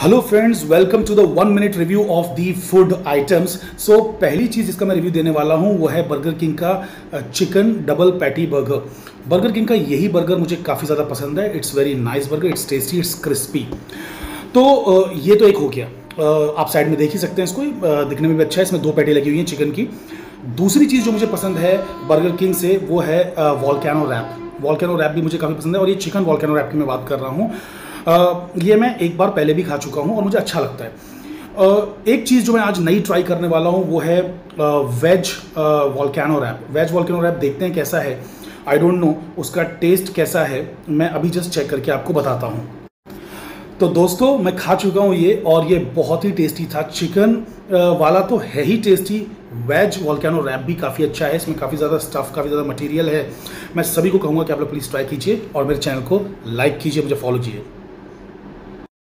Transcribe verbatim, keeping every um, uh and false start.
Hello friends, welcome to the one minute review of the food items. So पहली चीज़ जिसका मैं review देने वाला हूँ वो है बर्गर किंग का chicken double patty burger. Burger King का यही बर्गर मुझे काफ़ी ज़्यादा पसंद है। It's very nice burger, it's tasty, it's crispy. तो ये तो एक हो गया, आप साइड में देख ही सकते हैं इसको, दिखने में भी अच्छा है। इसमें दो पैटी लगी हुई हैं चिकन की। दूसरी चीज़ जो मुझे पसंद है बर्गर किंग से वो है वॉल्केनो रैप। वॉल्केनो रैप भी मुझे काफ़ी पसंद है और ये चिकन वॉल्केनो रैप की मैं बात कर रहा हूँ। Uh, ये मैं एक बार पहले भी खा चुका हूँ और मुझे अच्छा लगता है। uh, एक चीज़ जो मैं आज नई ट्राई करने वाला हूँ वो है veg volcano wrap. Veg volcano wrap देखते हैं कैसा है। आई डोंट नो उसका टेस्ट कैसा है, मैं अभी जस्ट चेक करके आपको बताता हूँ। तो दोस्तों मैं खा चुका हूँ ये, और ये बहुत ही टेस्टी था। चिकन वाला तो है ही टेस्टी, वेज वॉल्केनो रैप भी काफ़ी अच्छा है। इसमें काफ़ी ज़्यादा स्टफ़, काफ़ी ज़्यादा मटेरियल है। मैं सभी को कहूँगा कि आप लोग प्लीज़ ट्राई कीजिए और मेरे चैनल को लाइक कीजिए, मुझे फॉलो कीजिए।